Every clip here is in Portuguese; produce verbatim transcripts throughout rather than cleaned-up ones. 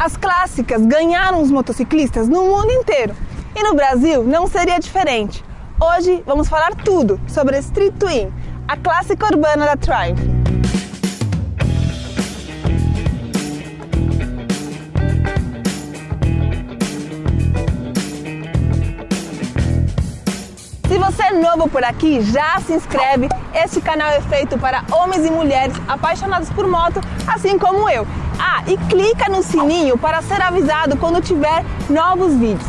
As clássicas ganharam os motociclistas no mundo inteiro e no Brasil não seria diferente. Hoje vamos falar tudo sobre a Street Twin, a clássica urbana da Triumph. Se você é novo por aqui, já se inscreve. Este canal é feito para homens e mulheres apaixonados por moto, assim como eu. Ah, e clica no sininho para ser avisado quando tiver novos vídeos.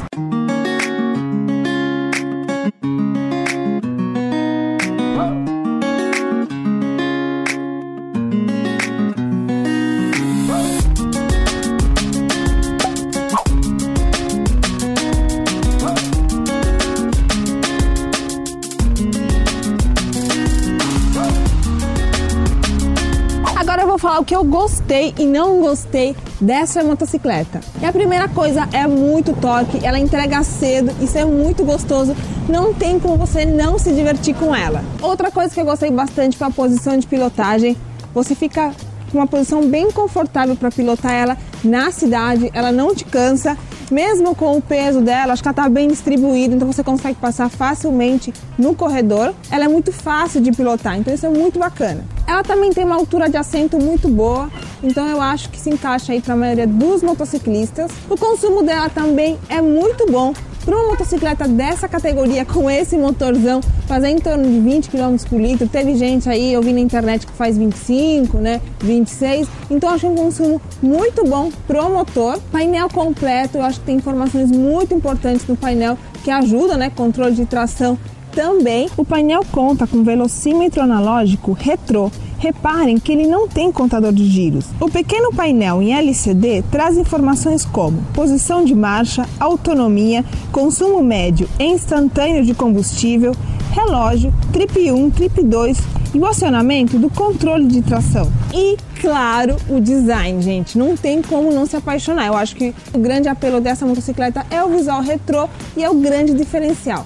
Agora eu vou falar o que eu gostei e não gostei dessa motocicleta. E a primeira coisa é muito torque, ela entrega cedo, isso é muito gostoso, não tem como você não se divertir com ela. Outra coisa que eu gostei bastante foi a posição de pilotagem. Você fica com uma posição bem confortável para pilotar ela na cidade, ela não te cansa. Mesmo com o peso dela, acho que ela está bem distribuída, então você consegue passar facilmente no corredor. Ela é muito fácil de pilotar, então isso é muito bacana. Ela também tem uma altura de assento muito boa, então eu acho que se encaixa aí para a maioria dos motociclistas. O consumo dela também é muito bom. Para uma motocicleta dessa categoria, com esse motorzão, fazer em torno de vinte quilômetros por litro. Teve gente aí, eu vi na internet que faz vinte e cinco, né, vinte e seis. Então eu acho um consumo muito bom pro motor. Painel completo, eu acho que tem informações muito importantes no painel que ajudam, né, controle de tração também. O painel conta com velocímetro analógico retrô. Reparem que ele não tem contador de giros. O pequeno painel em L C D traz informações como posição de marcha, autonomia, consumo médio e instantâneo de combustível, relógio, trip um, trip dois e o acionamento do controle de tração. E, claro, o design, gente. Não tem como não se apaixonar. Eu acho que o grande apelo dessa motocicleta é o visual retrô e é o grande diferencial.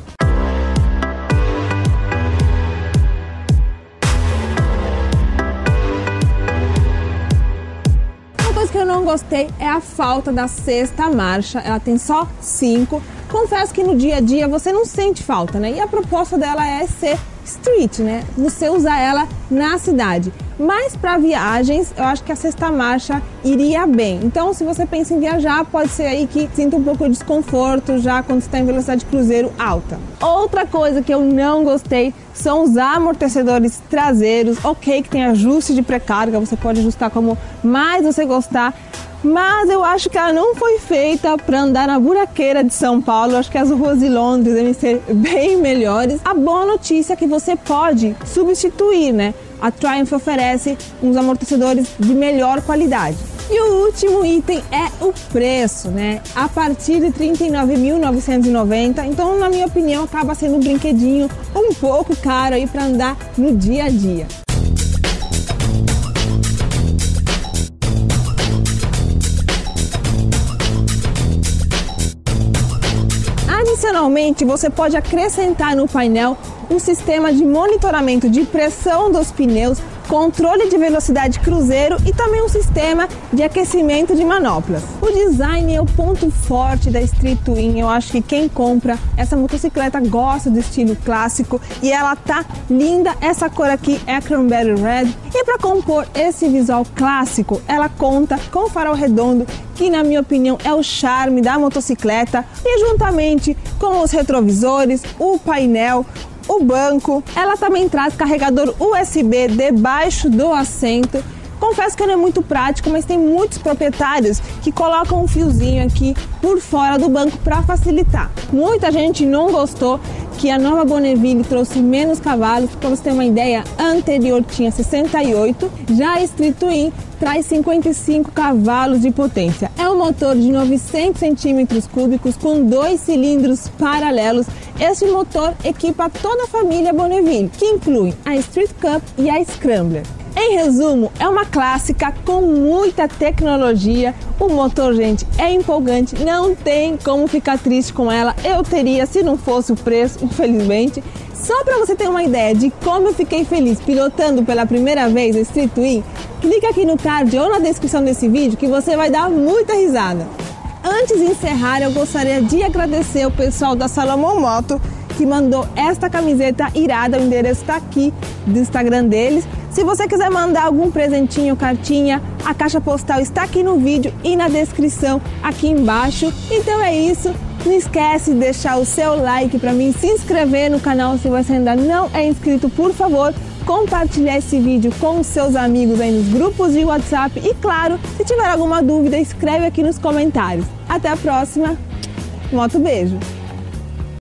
Que eu não gostei é a falta da sexta marcha, ela tem só cinco. Confesso que no dia a dia você não sente falta, né? E a proposta dela é ser street, né? Você usar ela na cidade. Mas para viagens, eu acho que a sexta marcha iria bem. Então, se você pensa em viajar, pode ser aí que sinta um pouco de desconforto já quando está em velocidade cruzeiro alta. Outra coisa que eu não gostei são os amortecedores traseiros. Ok, que tem ajuste de pré-carga, você pode ajustar como mais você gostar. Mas eu acho que ela não foi feita para andar na buraqueira de São Paulo. Eu acho que as ruas de Londres devem ser bem melhores. A boa notícia é que você pode substituir, né? A Triumph oferece uns amortecedores de melhor qualidade. E o último item é o preço, né? A partir de trinta e nove mil novecentos e noventa reais. Então, na minha opinião, acaba sendo um brinquedinho um pouco caro aí para andar no dia a dia. Adicionalmente, você pode acrescentar no painel um sistema de monitoramento de pressão dos pneus, controle de velocidade cruzeiro e também um sistema de aquecimento de manoplas. O design é o ponto forte da Street Twin. Eu acho que quem compra essa motocicleta gosta do estilo clássico e ela tá linda. Essa cor aqui é a Cranberry Red. E para compor esse visual clássico, ela conta com o farol redondo, que na minha opinião é o charme da motocicleta, e juntamente com os retrovisores, o painel, o banco, ela também traz carregador U S B debaixo do assento. Confesso que não é muito prático, mas tem muitos proprietários que colocam um fiozinho aqui por fora do banco para facilitar. Muita gente não gostou que a nova Bonneville trouxe menos cavalos. Para você ter uma ideia, a anterior tinha sessenta e oito, já a Street Twin traz cinquenta e cinco cavalos de potência. É um motor de novecentos centímetros cúbicos com dois cilindros paralelos. Este motor equipa toda a família Bonneville, que inclui a Street Cup e a Scrambler. Em resumo, é uma clássica com muita tecnologia. O motor, gente, é empolgante, não tem como ficar triste com ela. Eu teria se não fosse o preço, infelizmente. Só para você ter uma ideia de como eu fiquei feliz pilotando pela primeira vez a Street Twin, clica aqui no card ou na descrição desse vídeo que você vai dar muita risada. Antes de encerrar, eu gostaria de agradecer o pessoal da Salomon Moto que mandou esta camiseta irada. O endereço está aqui do Instagram deles. Se você quiser mandar algum presentinho, cartinha, a caixa postal está aqui no vídeo e na descrição aqui embaixo. Então é isso. Não esquece de deixar o seu like para mim, se inscrever no canal se você ainda não é inscrito, por favor. Compartilhar esse vídeo com os seus amigos aí nos grupos de WhatsApp e, claro, se tiver alguma dúvida, escreve aqui nos comentários. Até a próxima. Moto beijo!